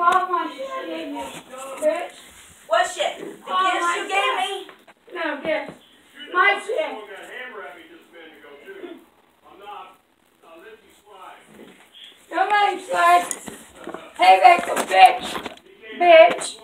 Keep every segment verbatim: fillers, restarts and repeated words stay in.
all my shit I gave you, bitch. What shit? The All gifts my you gave stuff. me? No, gifts. My shit. Don't let him slide. Hey, victim, bitch. Bitch.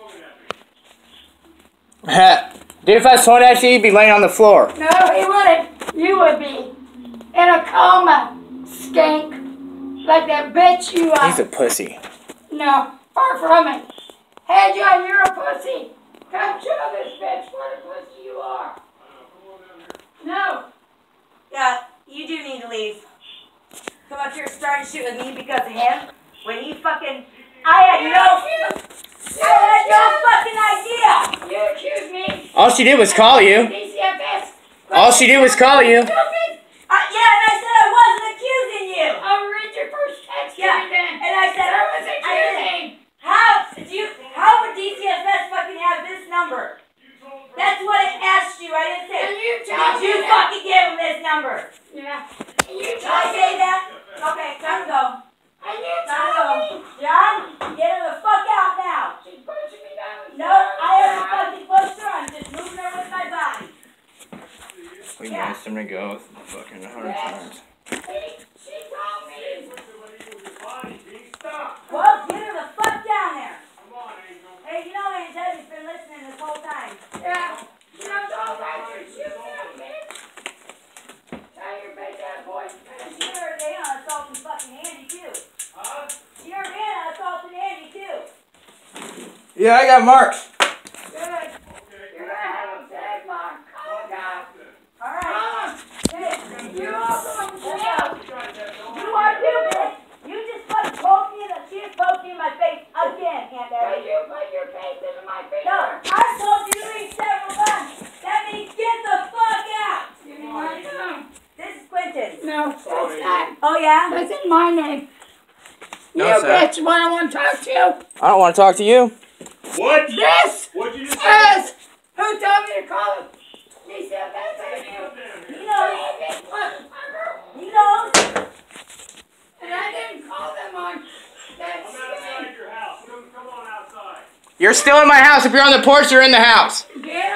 Dude, if I swung at you, you'd be laying on the floor. No, he wouldn't. You would be. In a coma, skank. Like that bitch you are. He's a pussy. No, far from it. Hey, John, you're a pussy. Come show this bitch what a pussy you are. No. Yeah, you do need to leave. Come up here starting shit with me because of him. When you fucking... I had no... I had no fucking idea. You accuse me. All she did was call you. D C F S. All she did was call you. Stupid. Uh, yeah, and I said I wasn't accusing you. I'll read your first text. Yeah, then. and I said I was I accusing. said, how do you? How would D C F S fucking have this number? That's what it asked you. I didn't say. And you Did told you me fucking give him this number? Yeah. And you Did I told say me. that? Okay, time to go. And you Time to told go. me. John, get her the fuck out now. She's pushing me down. No, I haven't fucking pushed her. I'm just moving her with my body. We asked him to go fucking a hundred times. She, she told me. Well, get her the fuck down there. Hey, you know Aunt Debbie's been listening this whole time. Yeah. You know, don't let her shoot them, bitch. Tell your bitch ass boy. She heard they on assaulting fucking Andy too. Huh? She heard they on assaulting Andy too. Yeah, I got marks. Good. You're gonna have a tag mark. Oh, God. All right. Hey, you also want to show. You are too, bitch. You just fucking poked me in the she just poked me in my face again, Aunt But Debbie. you put your face into my finger. No, I told you to leave several times. That means get the fuck out. Give me my phone. This is Quentin. No, that's not. Oh yeah? That's in my name. No, you sir. bitch, what I want to talk to you. I don't want to talk to you. What? This What'd you just say? says who told me to call him. He said that's for you. You know, Hey, motherfucker. you know. And I didn't call them on that I'm outside shit. your house. Come, come on outside. You're still in my house. If you're on the porch, you're in the house. Get